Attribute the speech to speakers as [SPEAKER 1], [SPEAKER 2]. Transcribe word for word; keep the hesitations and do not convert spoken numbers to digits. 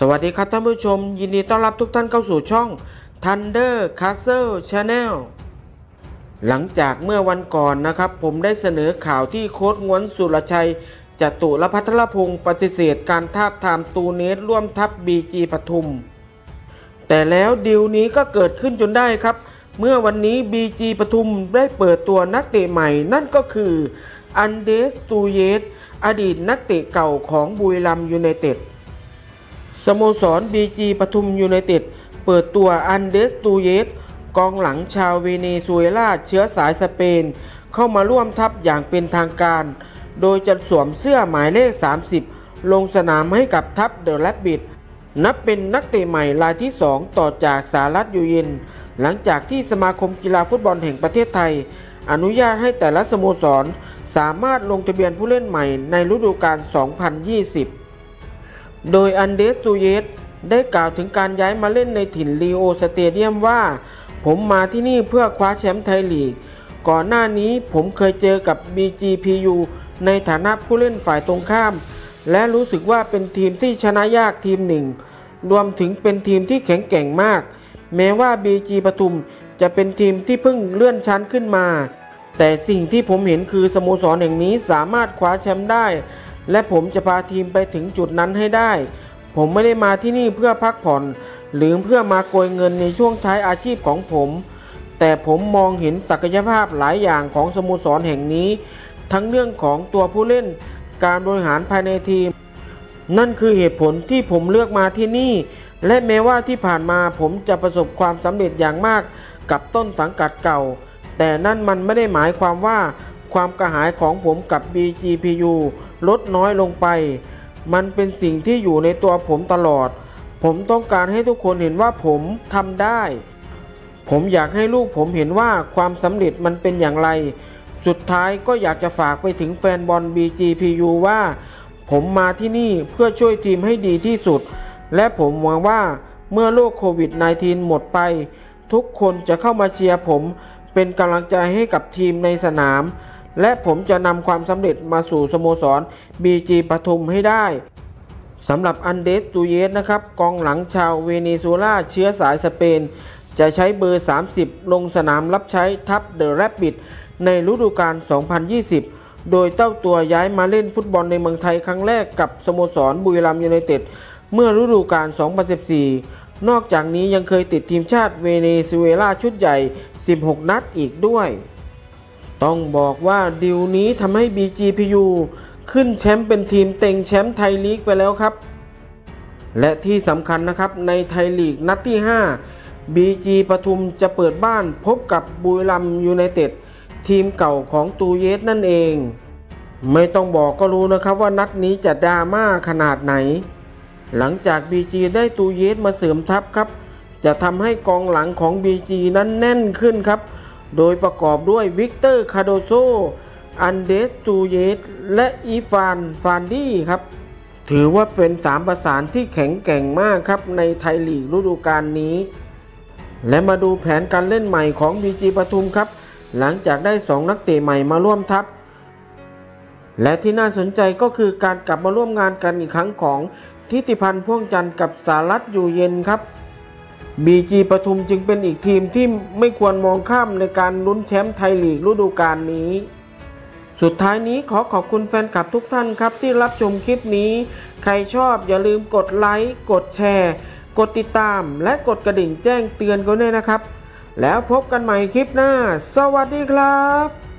[SPEAKER 1] สวัสดีครับท่านผู้ชมยินดีต้อนรับทุกท่านเข้าสู่ช่อง Thunder Castle Channel หลังจากเมื่อวันก่อนนะครับผมได้เสนอข่าวที่โค้ชง้วนสุรชัยจตุรพัทรพงศ์ปฏิเสธการทาบทามตูเนสร่วมทัพ บี จี ปทุมแต่แล้วดีลนี้ก็เกิดขึ้นจนได้ครับเมื่อวันนี้ บี จี ปทุมได้เปิดตัวนักเตะใหม่นั่นก็คืออันเดรส ตูเยสอดีตนักเตะเก่าของบุรีรัมย์ยูไนเต็ดสโมสร บี จี ปทุมยูไนเต็ดเปิดตัวอันเดรส ตูเยสกองหลังชาวเวเนซุเอลาเชื้อสายสเปนเข้ามาร่วมทัพอย่างเป็นทางการโดยจะสวมเสื้อหมายเลขสามสิบลงสนามให้กับทัพเดอะแรบบิทนับเป็นนักเตะใหม่รายที่สองต่อจากสหรัฐอยู่เย็นหลังจากที่สมาคมกีฬาฟุตบอลแห่งประเทศไทยอนุญาตให้แต่ละสโมสรสามารถลงทะเบียนผู้เล่นใหม่ในฤดูกาล สองพันยี่สิบ โดยอันเดรส ตูเยสได้กล่าวถึงการย้ายมาเล่นในถิ่นลีโอสเตเดียมว่าผมมาที่นี่เพื่อคว้าแชมป์ไทยลีกก่อนหน้านี้ผมเคยเจอกับ บี จี พี ยู ในฐานะผู้เล่นฝ่ายตรงข้ามและรู้สึกว่าเป็นทีมที่ชนะยากทีมหนึ่งรวมถึงเป็นทีมที่แข็งแกร่งมากแม้ว่า บี จี ปทุมจะเป็นทีมที่เพิ่งเลื่อนชั้นขึ้นมาแต่สิ่งที่ผมเห็นคือสโมสรแห่งนี้สามารถคว้าแชมป์ได้และผมจะพาทีมไปถึงจุดนั้นให้ได้ผมไม่ได้มาที่นี่เพื่อพักผ่อนหรือเพื่อมาโกยเงินในช่วงท้ายอาชีพของผมแต่ผมมองเห็นศักยภาพหลายอย่างของสโมสรแห่งนี้ทั้งเรื่องของตัวผู้เล่นการบริหารภายในทีมนั่นคือเหตุผลที่ผมเลือกมาที่นี่และแม้ว่าที่ผ่านมาผมจะประสบความสำเร็จอย่างมากกับต้นสังกัดเก่าแต่นั่นมันไม่ได้หมายความว่าความกระหายของผมกับ บี จี พี ยู ลดน้อยลงไปมันเป็นสิ่งที่อยู่ในตัวผมตลอดผมต้องการให้ทุกคนเห็นว่าผมทำได้ผมอยากให้ลูกผมเห็นว่าความสำเร็จมันเป็นอย่างไรสุดท้ายก็อยากจะฝากไปถึงแฟนบอล บี จี พี ยู ว่าผมมาที่นี่เพื่อช่วยทีมให้ดีที่สุดและผมหวังว่าเมื่อโรคโควิด สิบเก้า หมดไปทุกคนจะเข้ามาเชียร์ผมเป็นกำลังใจให้กับทีมในสนามและผมจะนำความสำเร็จมาสู่สโมสร บี จี ปทุมให้ได้สำหรับอันเดรส ตูเยสนะครับกองหลังชาวเวเนซุเอลาเชื้อสายสเปนจะใช้เบอร์สามสิบลงสนามรับใช้ทัพเดอะแรบบิทในฤดูกาล สองพันยี่สิบ โดยเจ้าตัวย้ายมาเล่นฟุตบอลในเมืองไทยครั้งแรกกับสโมสรบุรีรัมย์ยูไนเต็ดเมื่อฤดูกาล สองพันสิบสี่ นอกจากนี้ยังเคยติดทีมชาติเวเนซุเอลาชุดใหญ่ สิบหก นัดอีกด้วยต้องบอกว่าดีลนี้ทำให้ บี จี พี ยู ขึ้นแชมป์เป็นทีมเต็งแชมป์ไทยลีกไปแล้วครับและที่สำคัญนะครับในไทยลีกนัดที่ ห้า บี จี ปทุมจะเปิดบ้านพบกับบุรีรัมย์ยูไนเต็ดทีมเก่าของตูเยสนั่นเองไม่ต้องบอกก็รู้นะครับว่านัดนี้จะดราม่าขนาดไหนหลังจาก บี จี ได้ตูเยสมาเสริมทัพครับจะทำให้กองหลังของ บี จี นั้นแน่นขึ้นครับโดยประกอบด้วยวิกเตอร์ คาโดโซอันเดรส ตูเยสและอีฟาน ฟานดี้ครับถือว่าเป็นสามประสานที่แข็งแกร่งมากครับในไทยลีกฤดูกาลนี้และมาดูแผนการเล่นใหม่ของ บี จี ปทุมครับหลังจากได้สองนักเตะใหม่มาร่วมทัพและที่น่าสนใจก็คือการกลับมาร่วมงานกันอีกครั้งของทิติพันธ์พ่วงจันทร์กับสหรัฐอยู่เย็นครับ บี จี ปทุมจึงเป็นอีกทีมที่ไม่ควรมองข้ามในการลุ้นแชมป์ไทยลีกฤดูกาลนี้สุดท้ายนี้ขอขอบคุณแฟนคลับทุกท่านครับที่รับชมคลิปนี้ใครชอบอย่าลืมกดไลค์กดแชร์กดติดตามและกดกระดิ่งแจ้งเตือนกันด้วยนะครับแล้วพบกันใหม่คลิปหน้าสวัสดีครับ